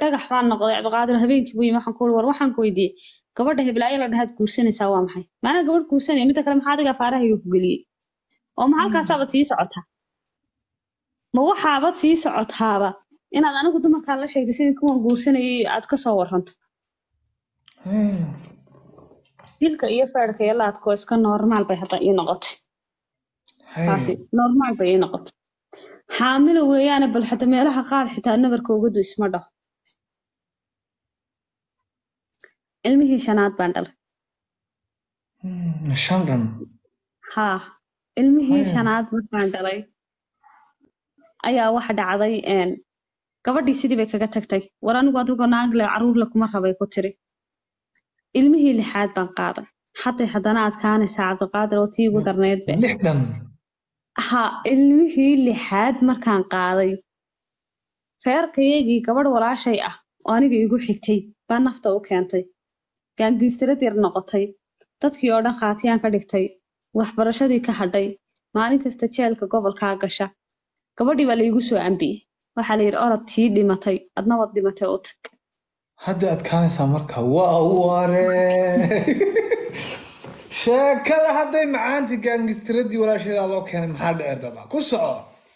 dhagax baan noqday Cabdiqaadir habeenkii buu yimi waxaan ku war waxaan ku weydiiyey gabadha heblaaya la dhahaad guursanaysaa waa maxay maana gabadh guursanaya midda kale maxaa adiga faarahayga ku geliyey oo ma halkaasaabad sii socotaa ma waxaabad sii socotaaba inaad anigu dumarkaan la sheegtay sidii kuwan guursanayay aad ka soo waranto dilka iyo feerka iyo laadko iska normaal bay hadda ii noqotay taasi normaal bay ii noqotay xaamilo weeyaane bal xataa meelaha qaar xitaa nabarka uga du isma dhaho ilmihii shanaad baan dhalay shan haa ilmihii shanaad markaan dhalay ayaa waxa dhacday gabadhii sidii bay kaga tagtay war anigu adigoo naagle caruurle kuma rabay ku tiri ilmihii lixaad baan qaaday haddana adkaanaysaa Cabdiqaadir oo tii ugu darneyd be ha ilmihii lixaad markaan qaaday reerkaygii gabadh walaashay ah oo aniga igu xigtay baa nafta u keentay gaangiistirad yar noqotay dadkii oo dhan khaatiyaan ka dhigtay waxbarashadii ka hadhay maalin kasta jeelka gobolkaa gasha gabadhii baa laigu soo ambiyey waxaa la yidhi orod tii dhimatay adna wad dhimatay u tag hadda adkaanaysaa marka waa ware sheekada hadday macaantii gaangistiradii walaasheedaa loo keenay maxaa dhici doonaa ku soco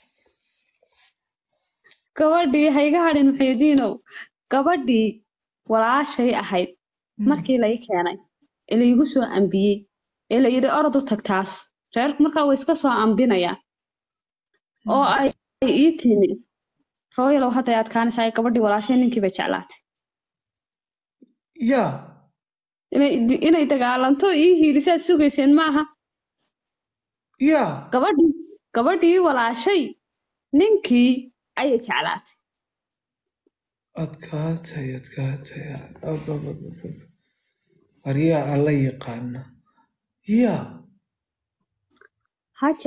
gabadhii hayga hadhin muxiidiinow gabadhii walaashay ahayd markii lai keenay ee laigu soo ambiyey ee la yidhi orod u tag taas reerku markaa way iska soo ambinayaan oo ay ii timi rooyalow hadday adkaanaysaa gabadhii walaashay ninkii bay jeclaatay ya inay dagaalanto ii hiilisaad sugayseen maaha ya gabadhii walaashay ninkii ayay jeclaatay adkaatay waryaa alla yaqaana ya haba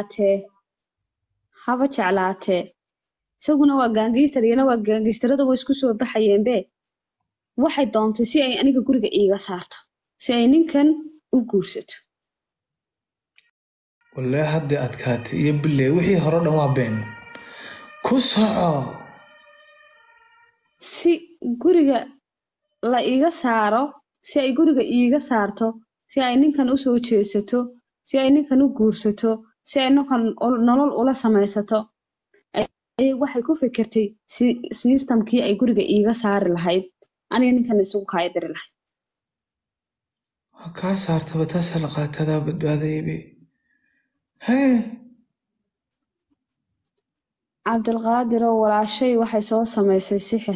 jeclaatee isaguna waa gaangiistar iyana waa gaangiistarada way isku soo baxayeenbe waxay doontay si ay aniga guriga iiga saarto si ay ninkan u guursato wallahi hadday adkaatay iyo bilay wixii hore dhan waa been ku soco si guriga la iiga saaro si ay guriga iiga saarto si ay ninkan u soo jeesato si ay ninkan u guursato si ay ninkan nolol ula samaysato waxay ku fikirtay systemkii ay guriga iiga saari lahayd aniga ninkan isugu kaayadiri lahayd waa kaa saartaba taasaa la qaatadaa badbaadaybe Cabdilqaadir oo walaashay waxay soo samaysay sixir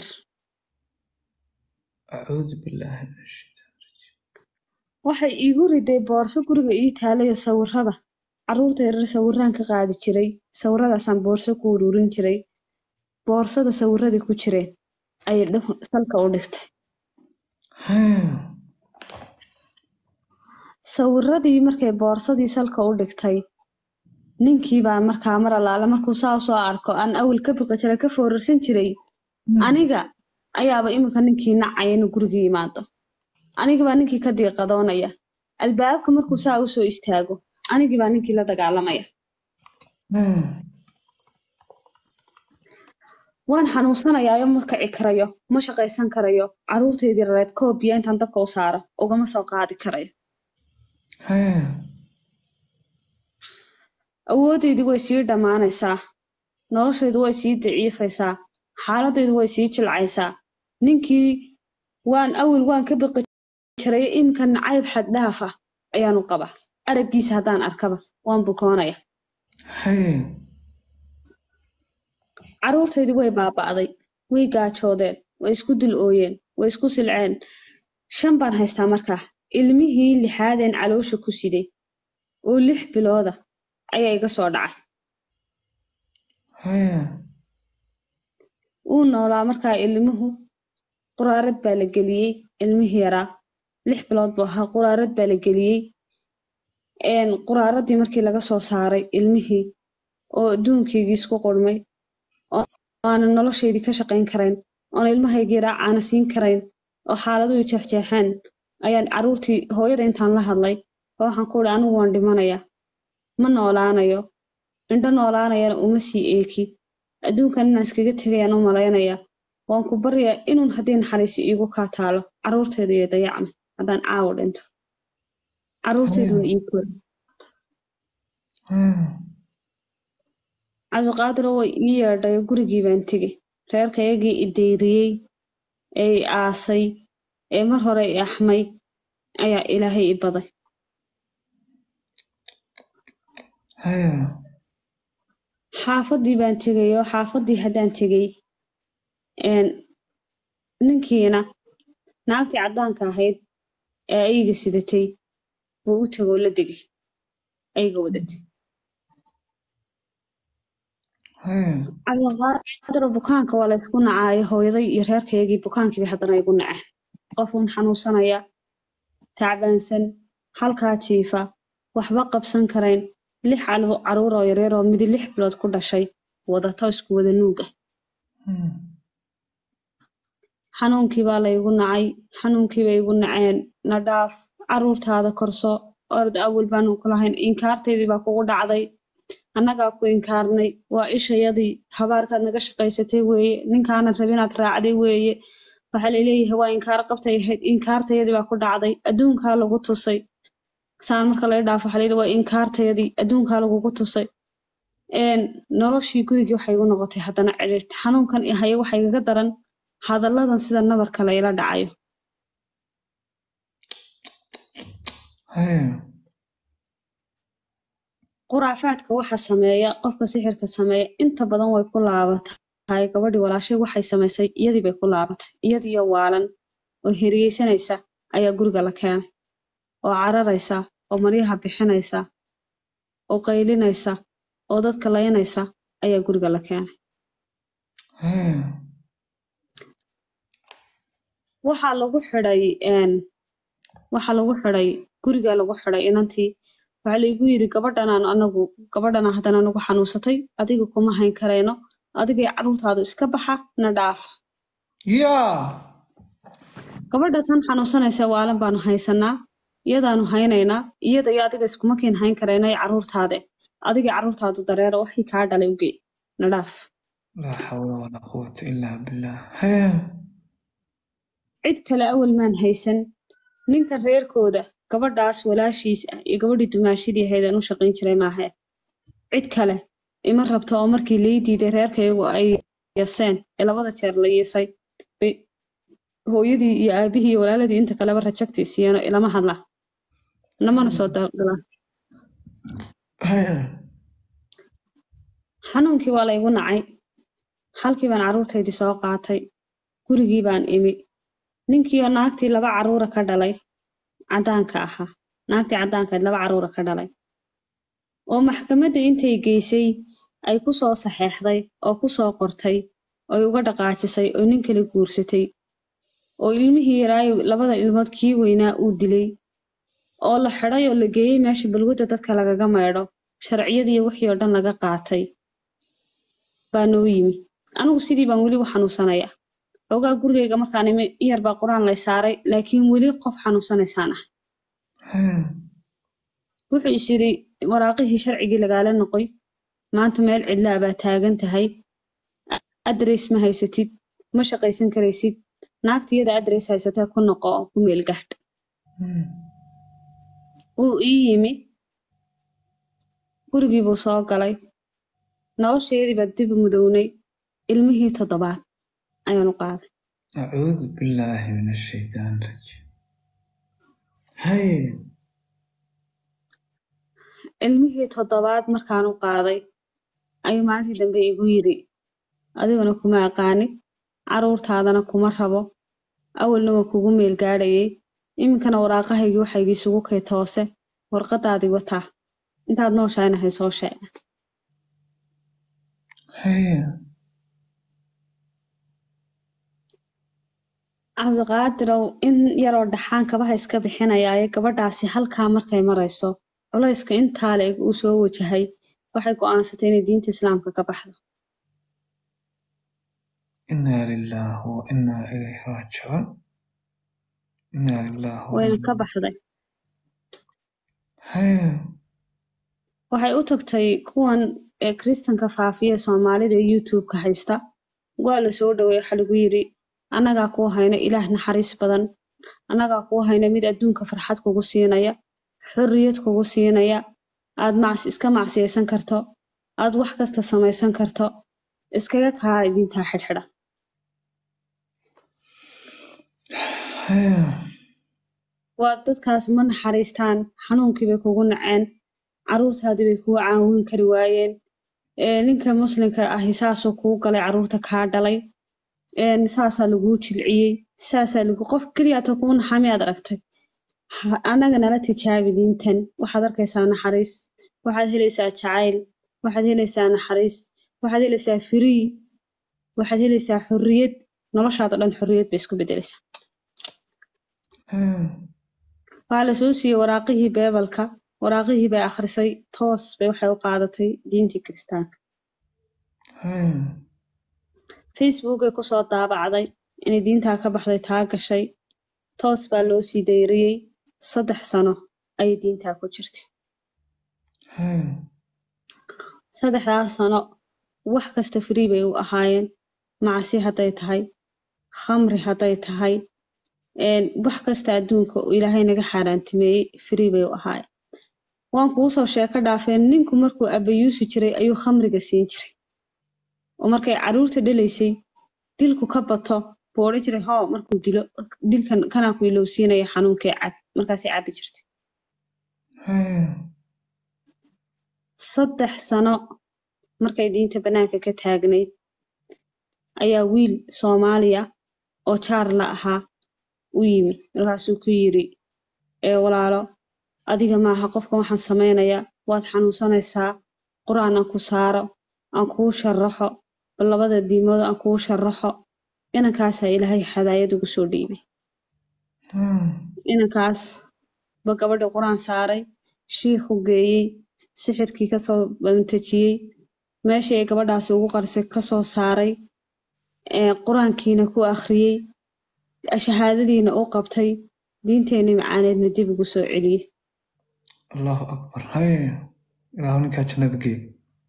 acuudu billaahi min ashaytaan waxay iigu riday boorso guriga ii taalayo sawirada carruurta yaryar sawiraan ka qaadi jiray sawiradaasaan boorso ku ururin jiray boorsada sawiradii ku jireen ayay salka u dhigtay sawiradii markay boorsadii salka u dhigtay ninkii baa markaa mar allaale markuu saa soo arko aan awal ka biqi jiray ka foorarsan jiray aniga ayaaba iminka ninkii nacaya inuu guriga yimaado anigii baa ninkii ka diiqadoonaya albaabka markuu saa u soo istaago anigii baa ninkii la dagaalamaya waan xanuunsanayaa ma kici karayo ma shaqaysan karayo carruurtaydii rareed koob biyo intaan dabka u saaro ugama soo qaadi karayo awoodaydii way sii dhammaanaysaa noloshaydu way sii daciifaysaa xaaladaydu way sii jilcaysaa ninkii waan ka biqi jiray iminka nacayb xad dhaaf ah ayaanu qabaa araggiisa haddaan arkaba waan bukoonaya carruurtaydii way baaba'day way gaajoodeen way isku dul ooyeen way isku silceen 5 baan haystaa markaa ilmihii lixaadeen caloosha ku siday oo 6 bilooda ayaa iga soo dhacay uu noolaa markaa ilmuhu quraarad baa la geliyey ilmihii yaraa 6 bilood buu ahaa quraarad baa la geliyey quraaradii markii laga soo saaray ilmihii oo adduunkaygii isku qurmay oo aanan noloshaydii ka shaqayn karayn oon ilmahaygii yaraa caana siin karayn oo xaaladuhu jeexjeexeen ayaan carruurtii hooyada intaan la hadlay oo waxaan ku idhi anigu waan dhimanayaa ma noolaanayo indho noolaanayana uma sii eeki adduunkan inaan iskaga tegayaan u malaynaya waan ku baryaa inuun haddii naxariisi iigu kaa taalo carruurteedu iyo dayacmi haddaan caawa dhinto carruurteeduna ii kori cabdiqaadiro way ii yeedhay gurigii baan tegey reerkayagii i dayriyey ee i aasay ee mar hore i axmay ayaa ilaahay i baday xaafaddii baan tegayoo xaafaddii haddaan tegey ninkiina naagtii caddaanka ahayd ee ayga sidatay buu u tegoo la degay ayga wadatay cabdiqaadiro bukaanka waa la ysku nacaayo hooyaday iyo reerkayagii bukaankiiba haddana igu naceen qofuun xanuunsanaya tacbaansan halkaa jiifa waxba qabsan karayn 6 carruur oo yaryar oo midi 6 bilood ku dhashay wadato isku wada nuuga xanuunkii baa laygu nacay xanuunkii bay igu naceen na dhaaf carruurtaada korso ord awal baanu ku lahayn inkaarteedii baa kugu dhacday annagaa ku inkaarnay waa ishayadii habaarkaad naga shaqaysatay weeye ninkaanad rabi inaad raacday weeye waxaa laleeyahay waa inkaar qabtay ahayd inkaartayadii baa ku dhacday adduunkaa lagu tusay saan marka laga dhaafo waxaa layidhi waa inkaartayadii adduunkaa lagugu tusay noloshii gurigii waxay igu noqotay haddana cidhiidh xanuunkan i haya waxa igaga daran hadalladan sida nabarka layla dhacayo quraafaadka waxa sameeya qofka sixirka sameeya inta badan way ku laabatay gabadhii walaashay waxay samaysay iyadii bay ku laabatay iyadiyo waalan oo heriyeysanaysa ayaa guriga la keenay oo cararaysa oo maryaha bixinaysa oo qaylinaysa oo dadka laynaysa ayaa guriga la keenay waxaa lagu xidhay guriga lagu xidhay inantii waxaa laygu yidhi gabadhanaa haddana nagu xanuunsatay adiga kuma hayn karayno adigay carruurtaadu iska baxa na dhaafa gabadha tan xanuunsanaysa waalan baanu haysanaa iyadaanu haynaynaa iyada iyo adiga iskuma kiin hayn karayno ee carruurtaade adigay carruurtaadu dareero waxii kaa dhalay ugey na dhaaf laa xawla walaa quwata illaa billaah cid kale awal maan haysan ninka reerkooda gabadhaas walaashiis ah iyo gabadhii dumaashidii ahayd aan u shaqayn jiray maahe cid kale ima rabto oo markii lay diiday reerkayagu ay yaseen ee 2 jeer la yeesay bay hooyadii iyo aabihii iyo walaaladii inta kaleba rajagtii siiyeen ilama hadla namana soo dalgalaan xanuunkii waa laygu nacay halkii baan carruurtaydii soo qaatay gurigii baan imi ninkiioo naagtii 2 carruura ka dhalay caddaanka ahaa naagtii caddaankayd 2 carruura ka dhalay oo maxkamadda intay geysay ay ku soo saxeexday oo ku soo qortay oo uga dhaqaajisay oo nin kale guursatay oo ilmihii yaraayo 2 ilmood kii weynaa uu dilay oo la xidhay oo la geeyey meesha balwadda dadka lagaga maydho sharciyadii wixii oo dhan laga qaatay baa noo yimi anigu sidii baan weli u xanuunsanaya xoogaa gurigayga markaan imi iyar baa qur-aan lay saaray laakiin weli qof xanuunsanaysaan ah wuxuu is yidhi waraaqihii sharcigii lagaala noqoy maanta meel cidlaa baa taagan tahay adres ma haysatid ma shaqaysan karaysid naagtiyada adres haysatee ku noqo oo ku meel gaadh wuu ii yimi gurigii buu soo galay nolosheedii baa dib u mudownay ilmihii 7 ayaan u qaaday acuudu billaahi min ashaytaan rajiim ilmihii 7 markaan u qaaday ayuu maalintii dambe igu yidhi adiguna kuma aqaanid carruurtaadana kuma rabo awalna waa kugu meel gaadhayay iminkana waraaqahaygii waxaygii isugu kay toose warqadaadii wataa intaad nooshahayna hay soo sheega cabdiqaadirow in yaroo dhaxaan kabaha iska bixinayaaye gabadhaasi halkaa markay marayso culayska intaa la eg uu soo wajahay waxay go'aansatay inay diinta islaamka ka baxdo innaa lilaahi wa innaa ilayhi raajicuun wayna ka baxday waxay u tagtay kuwan kristanka faafiya soomaalida ee youtube-ka haysta waa la soo dhaweeyay waxa lagu yiri annagaa ku hayna ilaah naxariis badan annagaa ku hayna mid adduunka farxad kugu siinaya xurriyad kugu siinaya aad iska macsiyeysan karto aad wax kasta samaysan karto iskaga kaa idintaa xidhxidha waa dadkaas ma naxariistaan xanuunkii bay kugu naceen caruurtaadii bay kugu caawin kari waayeen ninka muslimka ahi saasuu kuu galay caruurta kaa dhalay saasaa laguu jilciyey saasaa qof keliyaata kuu naxaa miyaad aragtay annaga nala tijaabi diintan waxaad arkaysaa naxariis waxaad helaysaa jacayl waxaad helaysaa naxariis waxaad helaysaa firii waxaad helaysaa xurriyad noloshaada dhan xurriyad bay isku bedelaysaa waa la soo siiyey waraaqihii beebalka waraaqihii bay akhrisay toos bay waxay u qaadatay diintii kiristaanka facebookay kusoo daabacday inay diintaa ka baxday taa gashay toos baa loo sii dayriyey 3 sano ayay diintaa ku jirtay 3 sano wax kasta free bay u ahaayeen macasi hadday tahay khamri hadday tahay wax kasta adduunka ilaahay naga xaaraantimeeyey free bay u ahaayeen waan kuu soo sheeko dhaafeen ninku markuu abayuusi jiray ayuu khamriga siin jiray oo markay caruurta dhalaysay dilku ka bato buu odhan jiray hoo markuu dilo dilkan kanaa ku ilowsiinaya xanuunkee cab markaasay cabi jirtay 3 sano markay diinta banaanka ka taagnayd ayaa wiil Soomaaliya oo jaar la ahaa u yimi markaasuu ku yiri walaalo adiga maaha qofka waxaan sameynaya waad xanuunsanaysaa quraan aan ku saaro aan kuu sharaxo labada diimood aan kuu sharaxo inankaas ilaahay hadaayad ugu soo dhiibay inankaas ba gabadha quraan saaray sheekhu geeyay sixirkii ka soo bantajiyay meeshii ay gabadhaas ugu qarsay ka soo saaray quraankiina ku akhriyay shahaadadiina u qabtay diinteena macaaneedna dib ugu soo celiyay Allahu akbar hay ilaahu ninka jannada geey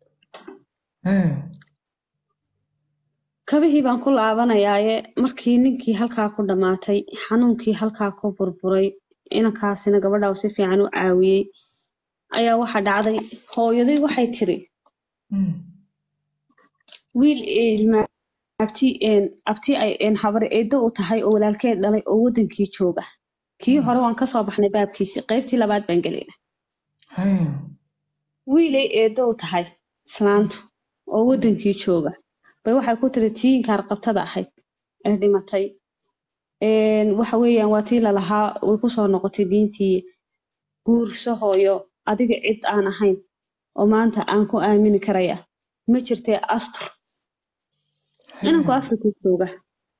kabihii baan ku laabanayaaye markii ninkii halkaa ku dhamaatay xanuunkii halkaa ku burburay inankaasina gabadha si fiican u caawiyay ayaa waxa dhacday hooyaday waxay tiri wiil abti ay habar eedo u tahay oo walaalkeed dhalay oo wadankii jooga kii hore waan ka soo baxnay baabkiisi qaybtii labaad baan galayna wiilay eedo u tahay islaantu oo wadankii jooga bay waxay ku tiri tiinkaar qabtada ahayd ee dhimatay waxa weeyaan waa tii la lahaa way ku soo noqotay diintii guurso hooyo adiga cid aan ahayn oo maanta aan ku aamini karaya ma jirtee astur inanku Afrika jooga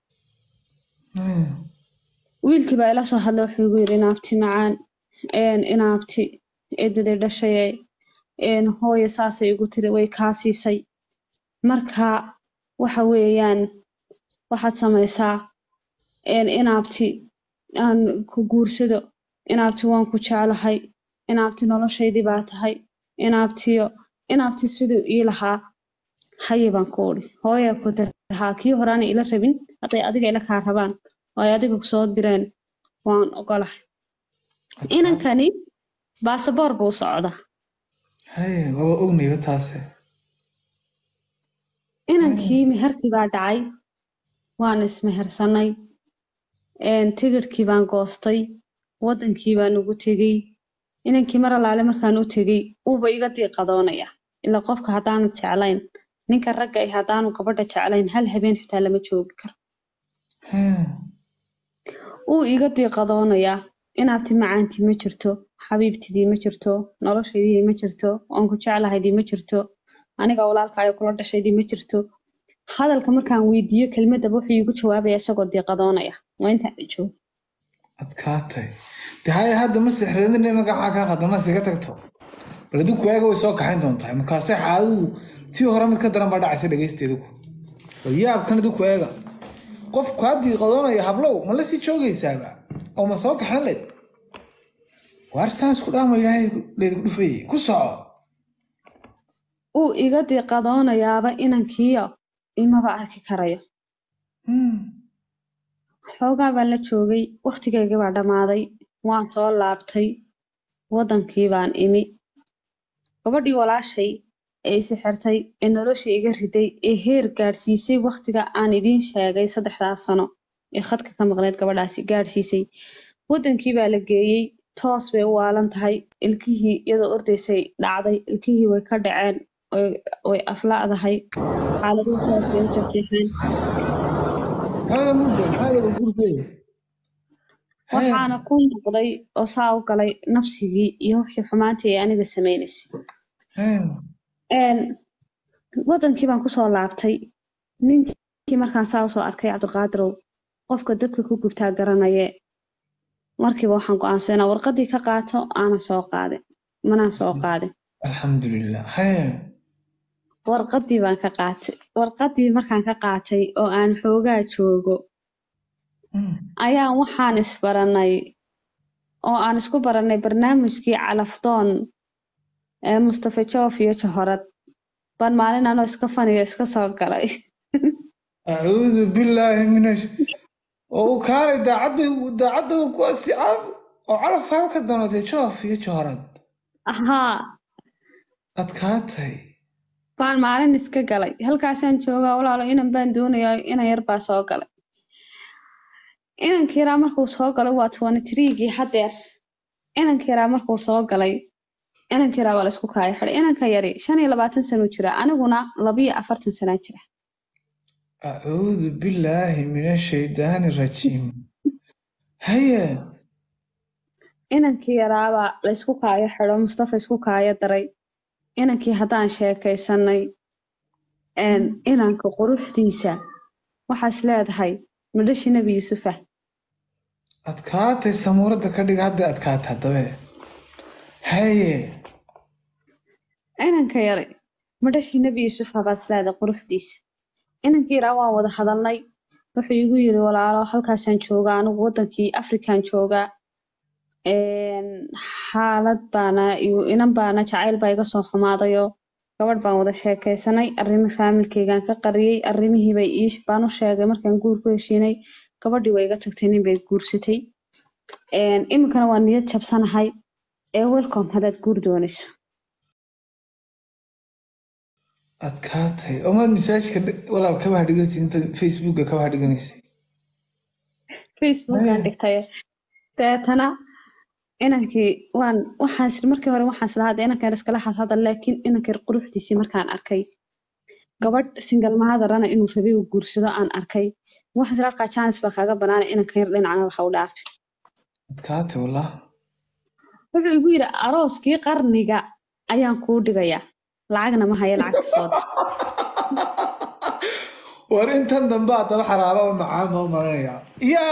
wiilkii baa ila soo hadlay wuxuu igu yiri inaabti macaan inaabti eedada dhashay hooyo saasay igu tiri way kaa siisay marka waxa weeyaan waxaad samaysaa inaabti aan ku guursado inaabti waan ku jeclahay inaabti noloshaydii baa tahay inaabti siduu ii lahaa haye baan ku odhi hooya ku tirahaa kii horaana ila rabin hadday adiga ila kaa rabaan oo ay adiga kusoo direen waan ogolahay inankani baasaboor buu socda haye waba ognayba taase inankii meherkii baa dhacay waan ismehersanay tigirhkii baan goostay wadankii baan ugu tegey inankii mar alaale markaan u tegey uuba iga diiqadoonaya ilaa qofka haddaanad jeclayn ninka ragga ah haddaanu gabadha jeclayn hal habeen xitaa lama joogi karo uu iga diiqadoonayaa inaabti macaantii ma jirto xabiibtidii ma jirto noloshaydii ma jirto waan ku jeclahaydii ma jirto aniga walaalkaayo kula dhashaydii ma jirto hadalka markaan weydiiyo kelmadaba wuxuu iigu jawaabaya isagoo diiqadoonaya waa intaan joogo adkaatay de haya hadda ma sixradine magacaa kaa qadama siga tagto bal adinku eega way soo kaxayn doontaa markaasay xaaladu tii hore mid ka daran baa dhacaysa dhegaysteeduku bal yaabkan adinku eega qof kaa diiqadoonaya hablow ma la sii joogaysaaba oo ma soo kaxayn leed waar saans ku dhaama ilaahay leedku dhufayey ku soco uu iga diiqadoonayaaba inankiyo imaba arki karayo xoogaa baan la joogay waqtigayga baa dhammaaday waan soo laabtay wadankii baan imi gabadhii walaashay ee isi xirtay ee nolosha iga riday ee heer gaadhsiisay waqtiga aan idiin sheegay 3 sano ee khadka ka maqneed gabadhaasi gaadhsiisay wadankii baa la geeyey toos bay u waalan tahay ilkihii iyadoo ordaysay dhacday ilkihii way ka dhaceen way aflaadahay xaaladii toos bay u jabtay هذا ممكن هذا بقول waxaana ku noqday oo saa u galay nafsigii iyo wixii xumaantii ay aniga sameynaysay wadankii baan kusoo laabtay ninkii markaan saa usoo arkay cabdiqaadirow qofka dabka ku gubtaa garanaye markiiba waxaan go'aansanaa warqadii ka qaato aana soo qaadin manaan soo qaadin الحمد لله warqadii baan ka qaatay warqadii markaan ka qaatay oo aan xoogaa joogo ayaan waxaan isbaranay oo aan isku baranay barnaamijkii calafdoon ee Mustafa Joof iyo Johorad baan maalin anoo iska faniga iska soo galay أعوذ بالله من وكان داعد وكوسي وعرف فاهم كدنا تشوف يجهرد haa أتكاتي baan maalin iska galay halkaasaan joogaa walaalo inan baan doonayaa inan yar baa soo galay inankii yaraa markuu soo galay waa 23gii hadeer inankii yaraa markuu soo galay inankii yaraa waa la isku kaaya xidhay inanka yari 25 sano jira aniguna 42 sano jira أعوذ بالله من الشيطان الرجيم هيا inankii yaraaba la isku kaaya xidho Mustafa isku kaaya daray inankii haddaan sheekaysanay inanka quruxdiisa waxaas leedahay madhashi Nabi Yuusufa أتكاتي سمورة كدق هذا أتكات هذا هيا inanka yari madhashi Nabi Yuusufa baas leedahay quruxdiisa inankii yaraa waan wada hadalnay wuxuu igu yiri walaalo halkaasaan joogaa anigu wadankii Afrikaan joogaa xaalad baana iyo inan baana jacayl baa iga soo xumaadayo gabadh baan wada sheekaysanay arrimo faamilkeygaan ka qariyay arrimihii bay baan u sheegay markaan guur ku heshiinay gabadhii way iga tagtay nin bay guursatay iminkana waa niyad jabsanahay welcome haddaad guur doonayso أتكاتي أما المساج ولا الكبه دقيتي أنت فيسبوك كبه دقينيسي facebookaan dhigtay deetana inankii waxaan markii hore waxaan islahaa inankan iskala hadal laakiin inankii quruxdiisii markaan arkay gabadh single mother-ana inuu rabay uu guursado aan arkay waxaan isla arkaa chance baa kaaga banaanay inankan yar dhinacna waxa u dhaafay أتكاتي والله wuxuu igu yiri arooskii qarniga ayaan kuu dhigayaa lacagna ma haya lacagta soo dir وأنت دنبا تبع حرارة ومعاه مريا يا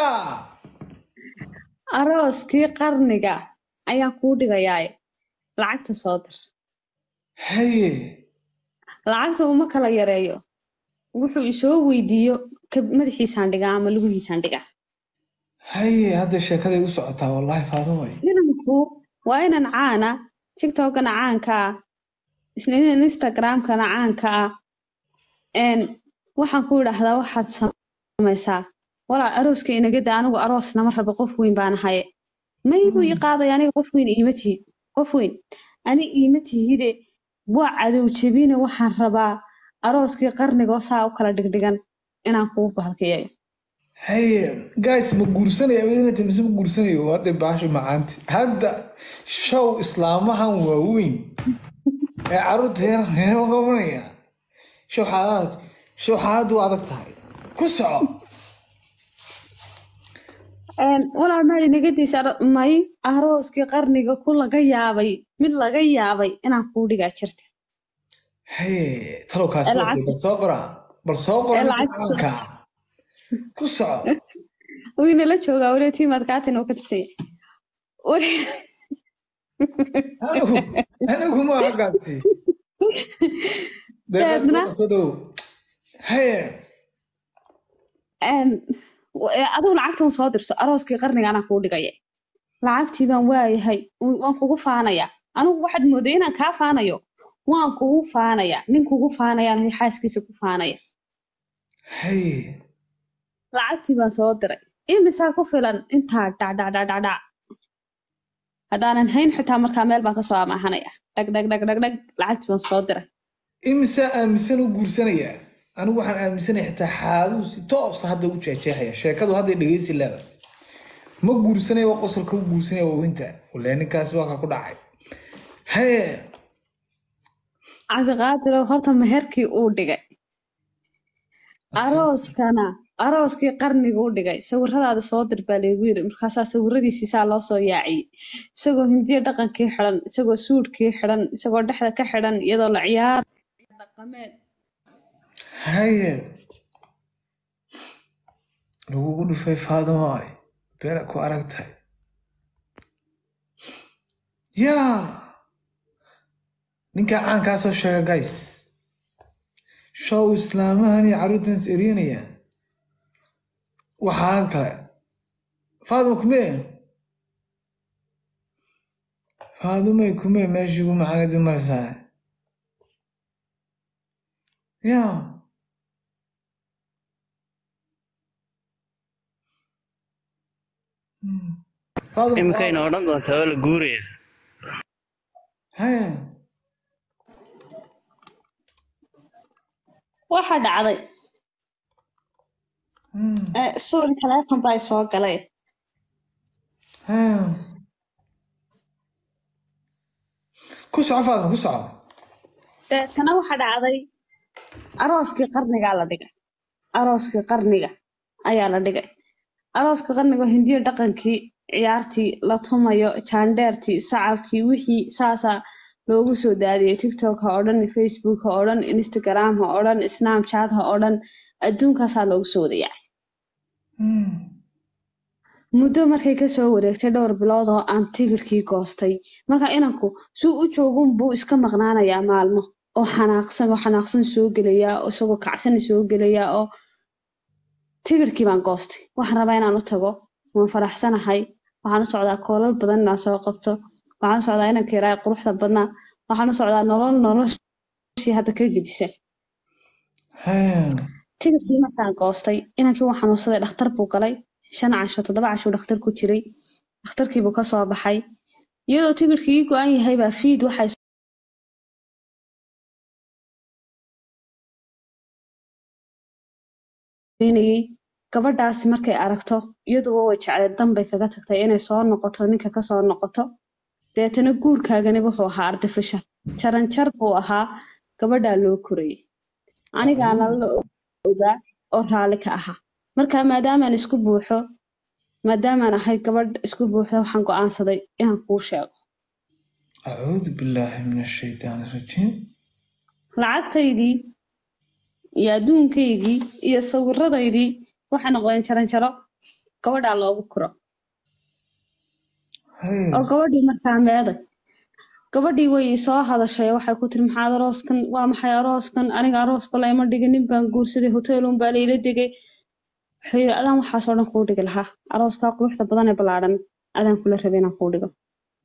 arooskii qarniga ayaan kuu dhigayaa lacagta soo dir هيا lacagta uma kala yareeyo wuxuu isoo weydiiyo madaxiisaan dhigaa ama lugihiisaan dhigaa هيا هذا الشيء كذا يوسعتها والله فاطمة inanku waa inan caana tiktokana caanka ah isniin instagramkana caanka ah waxaan ku idhaahdaa waxaad samaysaa walaa arooska inagada anigu aroos lama rabo qof weyn baan ahaye maygu ii qaadaya aniga qof weyn iima tihid qof weyn ani iima tihide waa cadow jabine waxaan rabaa arooskii qarniga saa u kala dhigdhigan inaan kugu bahalkiyayo هيا جايز مقرسني يا ابني انت مش مقرسني وهذا باش معانتي هذا شو اسلامها وين يا عرض هنا وقومنيا شو حالات وعدك تاعي كسعه walaa maali nagadiisa may arooskii qarniga ku laga yaabay mid laga yaabay inaan kuu dhigaa jirta هيا ترى كاس برصوقرا كسعه wayna la joogaa weli tiimaad kaatin oo ka tirsan أنا أقول ما حقاتي هيا adigu lacagtan soo dirso arooskii qarniga anaa kuu dhigaya lacagtii baan waayahay waan kugu faanayaa anigu waxaad mooday inaan kaa faanayo waan kugu faanayaa nin kugu faanayaan xaaskiisa ku faanaya هاي lacagtii baan soo diray imisaa ku filan intaa dhacdhacdhacdhacdhac haddaanan hayn xitaa markaa meel baan kasoo amaahanaya dhag dhag dhag dhag dhag lacagtii baan soo diray إمسا آمسان وقرسانيا أنا waxaan aaminsanahay xitaa xaaladu si toos ah hadda u jeexaya sheekadu hadda dhageysi leedahay ma guursanay waa qosolka u guursanay waa winta wala ninkaas waa ka ku dhacay haye cabdiqaadir horta meherkii uu dhigay arooskii qarniga u dhigay sawiradaada soo dir baa lagu yiri markaasaa sawiradiisii saa loo soo yaaciyey isagoo hindiya dhaqankii xidhan isagoo suudhkii xidhan isagoo dhexda ka xidhan iyadoo la ciyaar dhaqameed haye lagugu dhufay Faadimo ay beena ku aragtay yaa ninka caankaa soo sheega guys show islaamahani caruurtan siriinaya waxaan kale Faadimo kume meeshii ugu macaan dumarsaa yaa imikayna odhan doontaa waa la guuraya haye waxa dhacday sorry telephone baa soo galay haye ku soco Faadimo ku soco deetana waxa dhacday arooskii qarniga la dhigay arooskii qarniga ayaa la dhigay arooska qarniga hindiya dhaqankii ciyaartii la tumayo jaandeertii sacabkii wixii saasa loogu soo daadiyay TikTok ha oo dhan Facebook ha oo dhan Instagram ha oo dhan Snapchat ha oo dhan adduunkaasaa loogu soo wadayay muddo markay ka soo wareegtay dhowr bilood oo aan tigirkii goostay marka inanku suu u joogun buu iska maqnaanayaa maalmo oo xanaaqsan soo gelaya oo isagoo kacsan soo gelaya oo tigirkii baan goostay waxaan rabaa inaan u tago waan faraxsanahay waxaan u socdaa koolal badan inaan soo qabto waxaan u socdaa inaan keeraa quruxda badnaa waxaan u socdaa noloshii hadda ka gedisan tigirkii markaan goostay inankii waan xanuunsaday dhakhtar buu galay 5 casho 7 casho dhakhtar ku jiray dhakhtarkii buu ka soo baxay iyadoo tigirkii go'an yahay baa fiid waxay gabadhaasi markay aragto iyadoo way jeclay danbay kaga tagtay inay soo noqoto ninka ka soo noqoto deetana guurkaagani wuxuu ahaa artificial jaranjar buu ahaa gabadhaa loo korayay anigaana la ogaa oo raalli ka ahaa marka maadaamaan isku buuxo maadaamaan ahay gabadh isku buuxda waxaan go'aansaday inaan kuu sheego acuudu billaahi min ashaytaani rajiim lacagtaydii iyo adduunkaygii iyo sawiradaydii waxay noqdeen jaranjaro gabadhaa loogu koro oo gabadhii markaa meeday gabadhii way soo hadashay waxay ku tiri maxaad arooskan waa maxay arooskan aniga aroos bala ima dhiganin baan guursaday hoteelun baa layla degay xiriir adaan waxaas oo dhan kuu dhigi lahaa arooskaa quruxda badan ee ballaaran adaan kula rabay inaan kuu dhigo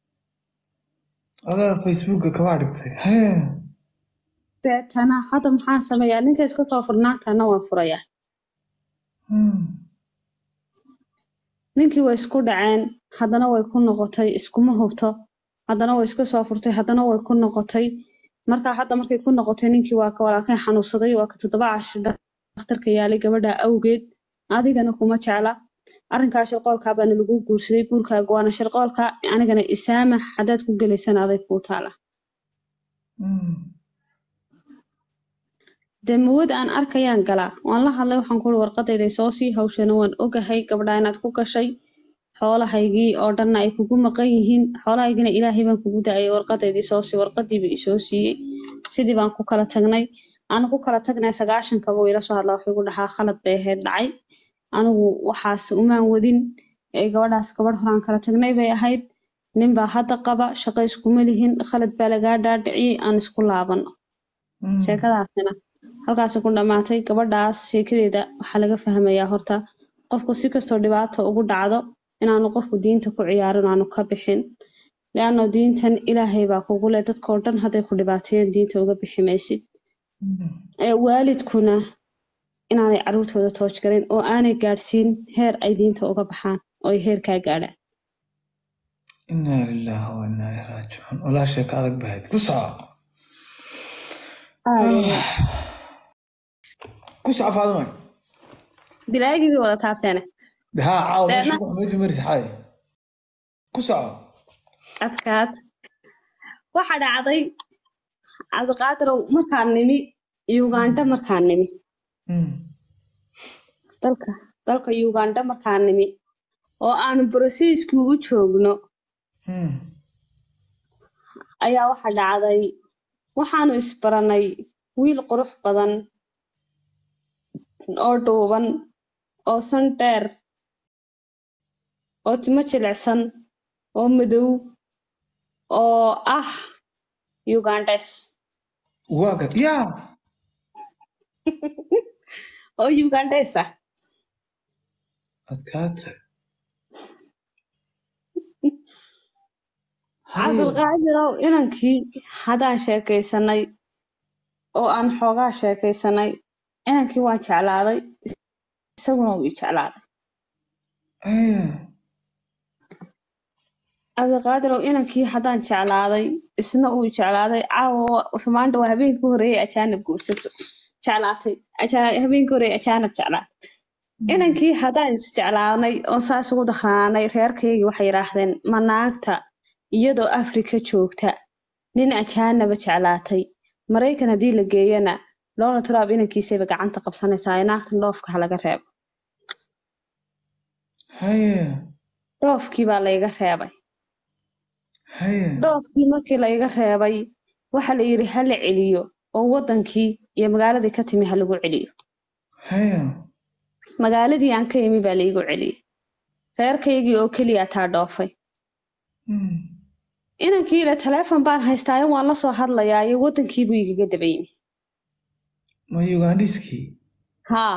adaa Facebooka kaba dhigtay haye deetana hadda maxaan sameeyaa ninka iska soo furnaagtana waan furayaa ninkii way isku dhaceen haddana way ku noqotay iskuma hubto haddana way iska soo furtay haddana way ku noqotay markaa hadda markay ku noqotay ninkii waa ka walaalkay xanuunsaday waa ka 7 casho dhakhtarka yaalay gabadha awgeed adigana kuma jecla arrinkaa shirqoolkaa baana lagu guursaday guurkaaga waana shirqoolka anigana isaamax haddaad ku gelaysana aday kuu taala dee mawad aan arkayaan galaa waan la hadlay waxaan kuuri warqadayda soo sii hawshana waan ogahay gabdhaa inaad ku gashay xoolahaygii oo dhanna ay kugu maqan yihiin xoolahaygina ilaahay baan kugu daayay warqadaydii soo sii warqadiiba isoo siiyey sidii baan ku kala tagnay aan ku kala tagnay 9 kaba ila soo hadlaa wuxuu igu dhahaa khalad bay ahayd dhacay anigu waxaas umaan wadin ee gabadhaas gabadh horaan kala tagnay bay ahayd nin baa hadda qaba shaqo iskuma lihin khalad baa lagaa dhaadhiciyey aan isku laabano sheekadaasina halkaas ku dhamaatay gabadhaas sheekadeeda waxa laga fahmayaa horta qofku si kastoo dhibaato ugu dhacdo inaanu qofku diinta ku ciyaarin aanu ka bixin laano diintan ilaahay baa kugu leh dadkoo dhan hadday ku dhibaateeyeen diinta uga bixi maysid waalidkuna inaanay caruurtooda tooj garin oo aanay gaadhsiin heer ay diinta uga baxaan oo ay heer kaa gaadhaan إنا لله وإنا إليه راجعون ولا شيء كذا بهاد كسعة كسعة فاطمة bilaagii wada taabteene ها عاود لأن شو ما يدمر حاي كسعة adkaad waxa dhacday cabdiqaadirow markaan nimi Uganda markaan nimi dalka Uganda markaan nimi oo aan processkii u joogno ayaa waxa dhacday waxaanu isbaranay wiil qurux badan oo dhuuban oo san dheer oo timo jilicsan oo madow oo ah Ugandes واقع يا oo Ugandes ah أتكات cabdiqaadirow inankii haddaan sheekaysanay oo aan xoogaa sheekaysanay inankii waan jeclaaday isaguna wuu i jeclaaday cabdiqaadirow inankii haddaan jeclaaday isna uu i jeclaaday caawa maanta waa habeenkii horeeyay ajaanib guursato jeclaatay habeenkii horeeyay ajaanib jeclaatay inankii haddaan isjeclaanay oo saas ugu dhaqaanay reerkaygii waxay yidhaahdeen ma naagta iyadoo Afrika joogta nin ajaanaba jeclaatay Mareykan haddii la geeyana Donald Trump inankiisayba gacanta qabsanaysaa naagtan dhoofka ha laga reebo dhoofkii baa layga reebay dhoofkii markii layga reebay waxa la yidhi ha la celiyo oo wadankii iyo magaaladii ka timi ha lagu celiyo magaaladii aan ka imi baa laygu celiyey reerkaygii oo keliya taa dhoofay inankii ila telefoon baan haystaayo waan la soo hadlayaa iyo wadankii buu igaga daba yimi ما يوغانديسكي haa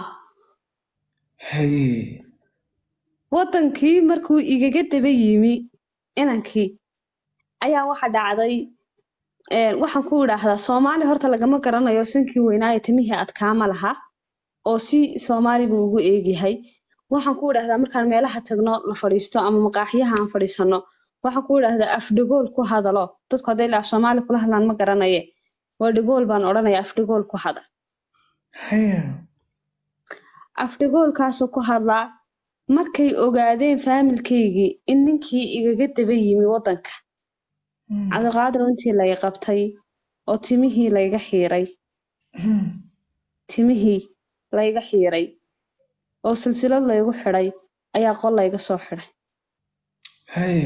wadankii markuu igaga daba yimi inankii ayaa waxa dhacday waxaan ku idhaahdaa Soomaali horta lagama garanayo sinkii weynaaye timihii adkaama laha oo si Soomaali buu ugu eegyahay waxaan ku idhaahdaa markaan meelaha tagno la fadhiisto ama maqaaxiyaha aan fadhiisano waxaan ku idhaahdaa afdhagool ku hadalo dadku hadday la Soomaali kula hadlaan ma garanaye waa dhagool baan odhanayaa afdhagool ku hadal afdhagoolkaasoo ku hadlaa markay ogaadeen faamilkaygii in ninkii igaga daba yimi wadanka cabdiqaadir intii lay qabtay oo timihii layga xiiray oo silsilad laygu xidhay ayaa qol layga soo xidhay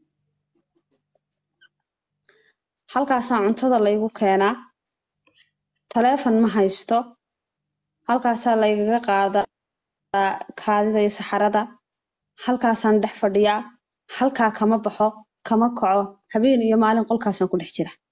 halkaasaa cuntada laygu keenaa telefoon ma haysto halkaasaa laygaga qaadaa kaadida iyo saxarada halkaasaan dhex fadhiyaa halkaa kama baxo kama kaco habeen iyo maalin qolkaasaan ku dhex jira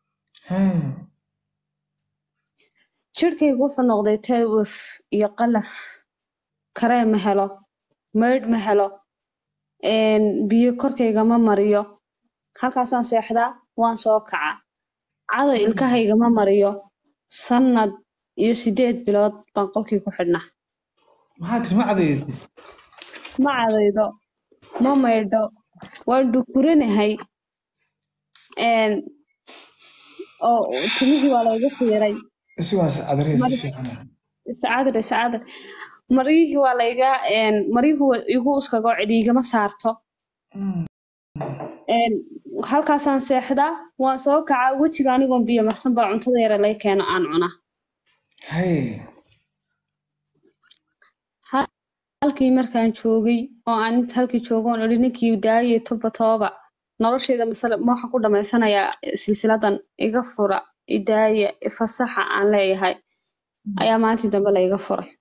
jirkaygu wuxuu noqday teewaf iyo qalaf kareem ma helo maydh ma helo biyo korkayga ma mariyo halkaasaan seexdaa waan soo kacaa caday ilkahayga ma mariyo sanad iyo 8 bilood baan qolkii ku xidhnaa ما عديتي ma cadaydo ma maydho waan dhukuranahay oo timihii waa layga xiiray اسواس ادريس saacad marihii waa layga marihii igu uskago cidigama saarto halkaasaan seexdaa waan soo kacaa wejiga anigoon biyo marsan baa cuntada yara lay keeno aan cunaa halkii markaan joogay oo aan inta halkii joogoon idhi ninkii daayay tooba noloshayda masale waxa ku dhamaysanayaa silsiladan iga fura idaaya fasaxa aan leeyahay ayaa maalintii dambe layga furay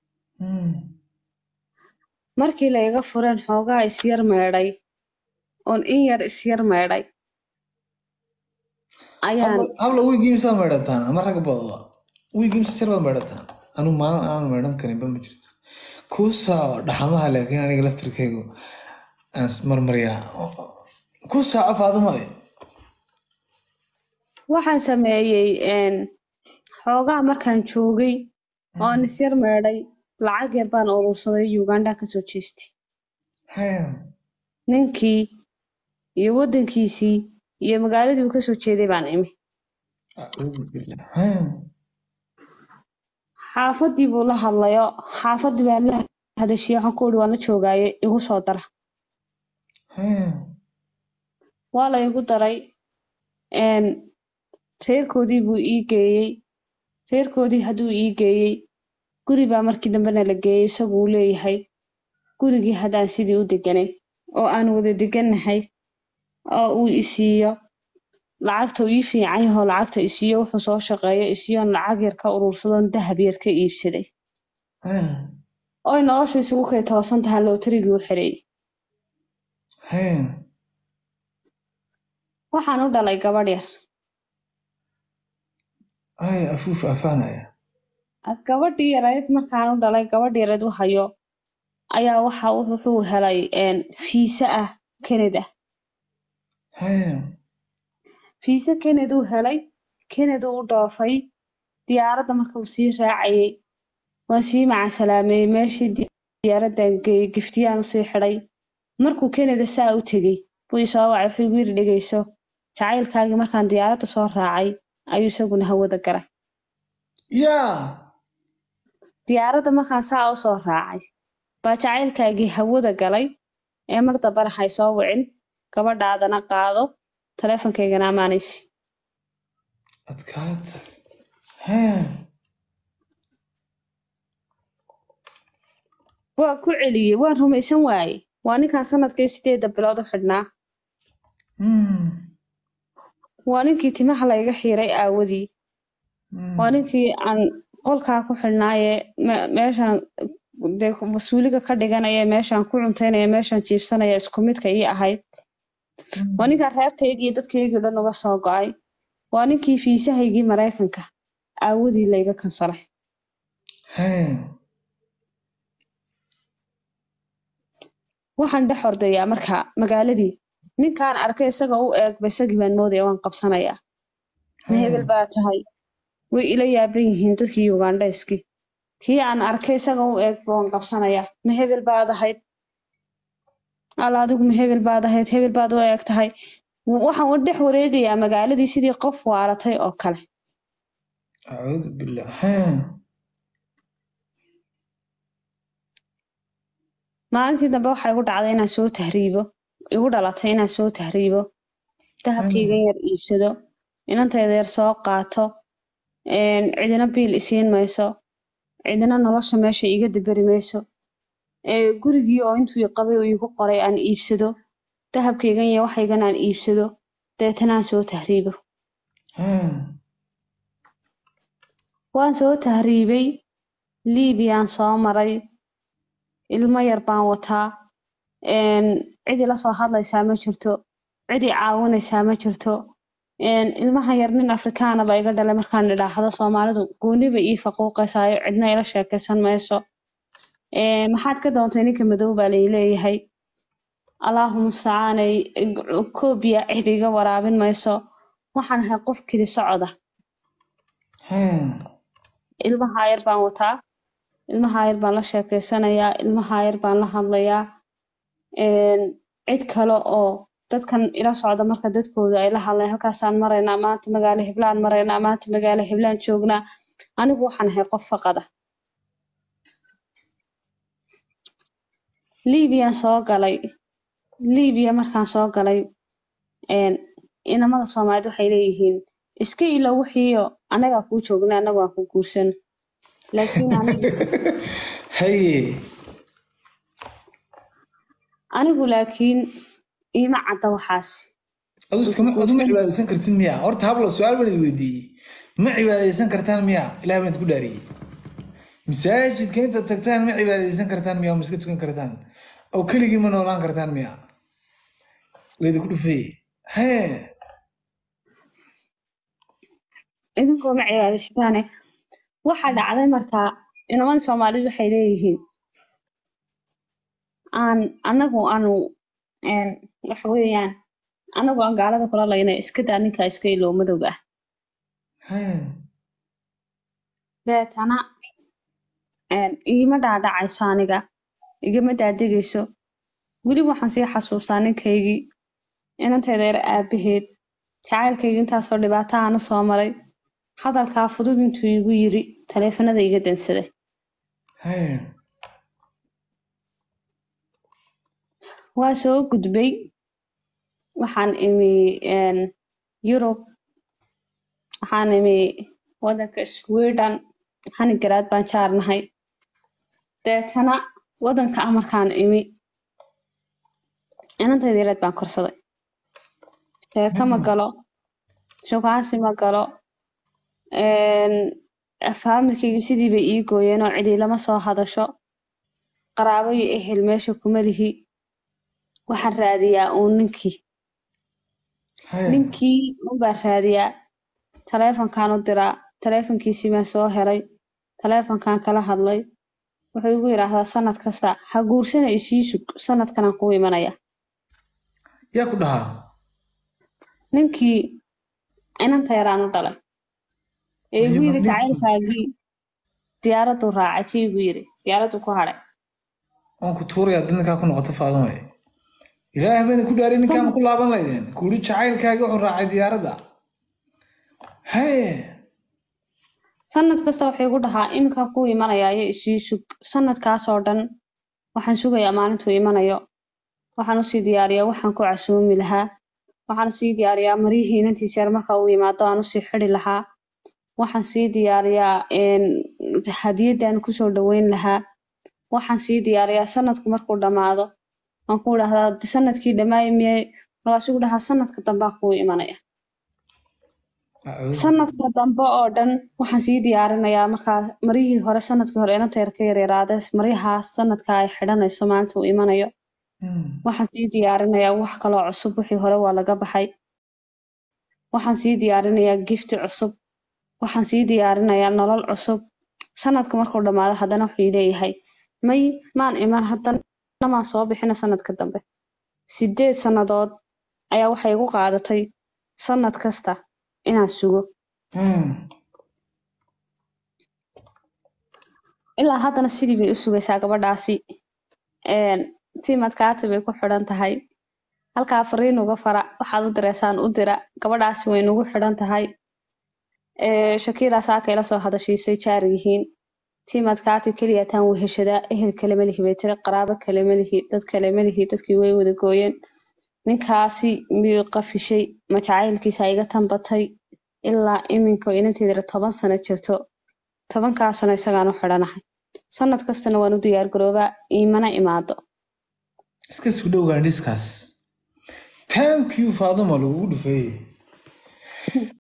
markii layga fureen xoogaa isyar meedhay oon in yar isyar meedhay ayaan habla wiigiimsa meedhataan ama rag badda wiigiimsa jarwad meedhataan anu maalin aan meedhan karin ba ma jirto kuusa dhaxamaha laakiin aniga laftirkaygu aan marmariyaa kuusa cafaadumay waxaan sameeyey xoogaa markaan joogay oo nisyar meedhay lacag yar baan urursaday Uganda ka soo jeestay haya ninkii iyo wadankiisii iyo magaaladii uu ka soo jeeday baan imi acuudu billah haya xaafadii buu la hadlayo xaafadii baan la hadashiyo waxaan ku uri waan la joogaaye igu soo dara haya waa la igu daray reerkoodii buu ii geeyey reerkoodii hadduu ii geeyey guri baa markii dambena la geeyey isaguu leeyahay gurigii haddaan sidii u deganay oo aan wada degannahay oo uu isiiyo lacagta uu ii fiican yahoo lacagta isiiyo wuxuu soo shaqeeyo isiiyoon lacag yar ka urursadoon dahab yar ka iibsaday haya oy noloshu isugu kay toosan tahay lootarigii u xireeyey haya waxaan u dhalay gabadh yar haya afuuf afaanaya gabadhii yareed markaan u dhalay gabadh yareed u hayo ayaa wuxuu helay fiisa ah Canada haya fiisa Canada uu helay Canada uu dhoofay diyaaradda marka uu sii raacayay waan sii macasalaamay meeshii diyaaraddan geeyey giftiyaan usii xidhay markuu Canada saa u tegey buu isoo wacay wuxuu igu yiri dhegeyso jacaylkaagii markaan diyaaradda soo raacay ayuu isaguna hawada galay yaa diyaaradda markaan saa u soo raacay baa jacaylkaagii hawada galay ee mar dambana hay soo wicin gabadhaadana qaado taleefankaygana amaanaysi adkaata haya waa ku celiyey waan rumaysan waayey waa ninkaan sanadkii 8 bilood u xidhnaa waa ninkii timaha layga xiiray aawadii waa ninkii aan qolkaa ku xidhnaaye meeshaan dee mas-uuliga ka dhiganaya meeshaan ku cuntaynaya meeshaan jiibsanaya isku midka ii ahayd waa ninkaan reerkaygii iyo dadkaygii dhan uga soo go'ay waa ninkii fiisahaygii Maraykanka aawadii layga kansalay haya waxaan dhex ordayaa marka magaaladii ninkaan arkay isagoo u eeg ba isagii baan moodaya waan qabsanayaa ma hebel baa tahay way ila yaaban yihiin dadkii Ugandaiskii kii aan arkay isagoo u eeg baan qabsanayaa ma hebel baad ahayd ala adigu ma hebel baad ahayd hebel baad u eeg tahay waxaan u dhex wareegayaa magaaladii sidii qof waaratay oo kale acuudu billah haya maalintii dambe waxaa igu dhacday inaan soo tahriibo igu dhalatay inaan soo tahriibo dahabkayga yar iibsado inantayda yar soo qaato cidina biil isiin mayso cidina nolosha meesha iga dabari mayso gurigii oo intuu i qabay oo igu qoray aan iibsado dahabkaygan iyo waxaygan aan iibsado deetana aan soo tahriibo waan soo tahriibay liibiyaan soo maray ilmo yar baan wataa cid ila soo hadlaysaa ma jirto cid i caawinaysaa ma jirto ilmaha yar nin Afrikaana baa iga dhalay markaan idhaahdo Soomaalidu gooniba ii faquuqaysaayo cidna ila sheekaysan mayso maxaad ka doontay ninka madow baa leeyahay Allahumma saanay koobiya cid iga waraabin mayso waxaan ahay qof keli socda ilmaha yar baan wataa ilmaha yar baan la sheekaysanayaa ilmaha yar baan la hadlayaa cid kale oo dadkan ila socda marka dadkooda ay la hadlayaan halkaasaan maraynaa maanta magaalo Hiblaan maraynaa maanta magaalo Hiblaan joognaa anigu waxaan ahay qof faqada Liibiya soo galay Liibiya markaan soo galay inamada Soomaaliyeed waxay leeyihiin iska ilo wixiyo anaga ku joognaa anaga waan ku guursan laakiin anigu laakiin ima cadda waxaas adu ma cibaadaysan kartid miya horta hablo su'aal baan idin weydiiyey ma cibaadaysan kartaan miya ilaahay baan ku dhaariyay masaajidka inta tagtaan ma cibaadaysan kartaan miya ma iska tukan kartaan oo keligii ma noolaan kartaan miya leedu ku dhufay idinkoo ma cibaadaysataane waxa dhacday markaa inamada Soomaaliyeed waxay leeyihiin anagu aanu waxa weeyaan anagu aan gaalada kula laynay iska daa ninka iska ilo madowga deetana iima dhaadhacayso aniga igama daadegayso weli waxaan sii xasuustaa ninkaygii inanteeda yar aabaheed jacaylkayga intaasoo dhibaato aanu soo maray hadalkaa fudud intuu igu yiri taleefanada iga dansaday waa soo gudbay waxaan imi Yurub waxaan imi wadanka Sweden waxaan garaad baan jaarnahay deetana wadanka amarkaan imi inanteeda yar baan korsaday kama galo shaqaasi ma galo faamilkayga sidii bay ii gooyeen oo cidi lama soo hadasho qaraabo iyo ehel meesha kuma lihi waxaan raadiyaa ninkii baan raadiyaa taleefankaan u diraa taleefankiisii baan soo helay taleefankaan kala hadlay wuxuu igu yiraahdaa sanad kasta ha guursana isii sug sanadkan ku imanaya yaa ku dhahaa ninkii inanta yaraan u dhalay ee igu yiri jacaylkaagii diyaaradu raacay kii igu yiri diyaaradu ku hadhay waan ku tuurayaa dadka ku noqoto Faadimo ilaahay baan ku dhaarin ninkaan ku laaban lahayn kuuri jacaylkaagii wuxuu raacay diyaaradda sanad kasta wuxuu igu dhahaa imka ku imanaya iyo isii sug sanadkaas oo dhan waxaan sugayaa maalintuu imanayo waxaan u sii diyaariyaa waxaan ku casuumi lahaa waxaan sii diyaariyaa marihii inantiisa yar marka uu yimaado aan u sii xiri lahaa waxaan sii diyaariyaa hadiyadan ku soo dhaweyn lahaa waxaan sii diyaariyaa sanadku markuu dhamaado aan ku dhaahdaa sanadkii dhamaayay markaas ugu dhahaa sanadka dambe ku imanaya sanadka dambe oo dhan waxaan sii diyaarinayaa markaa marihii hore sanadkii hore inanta yar ka yaryaraades marihaas sanadka ay xidhanayso maalinta uu imanayo waxaan sii diyaarinayaa wax kaloo cusub wixii hore waa laga baxay waxaan sii diyaarinayaa gift cusub waxaan sii diyaarinayaa nolol cusub sanadka markuu dhamaado haddana wuxuu leeyahay may maan iman haddana maan soo bixina sanadka dambe 8 sanadood ayaa waxay igu qaadatay sanad kasta inaan sugo ilaa haddana sidii bay u sugaysaa gabadhaasi tiimadkaati bay ku xidhan tahay halkaa fariin uga fara waxaad u direysaan u dira gabadhaasi way nagu xidhan tahay Shakira saaka ila soo hadashiisay jaar yihiin tiimadkaati kaliya taan weheshada ehel kale ma lihi baytay qaraabo kale ma lihi dad kale ma lihi dadkii way wada gooyeen ninkaasi miyuu qafishay ma jacaylkiisa iga tambatay ilaa iminka inanteeda 10 sano jirto 10 sano isagaan u xidhanahay sanad kastana waan u diyaar garoobaa iimana imaado iska soo dhowgaan dhiskaas thank you Faadimo lagu dhufay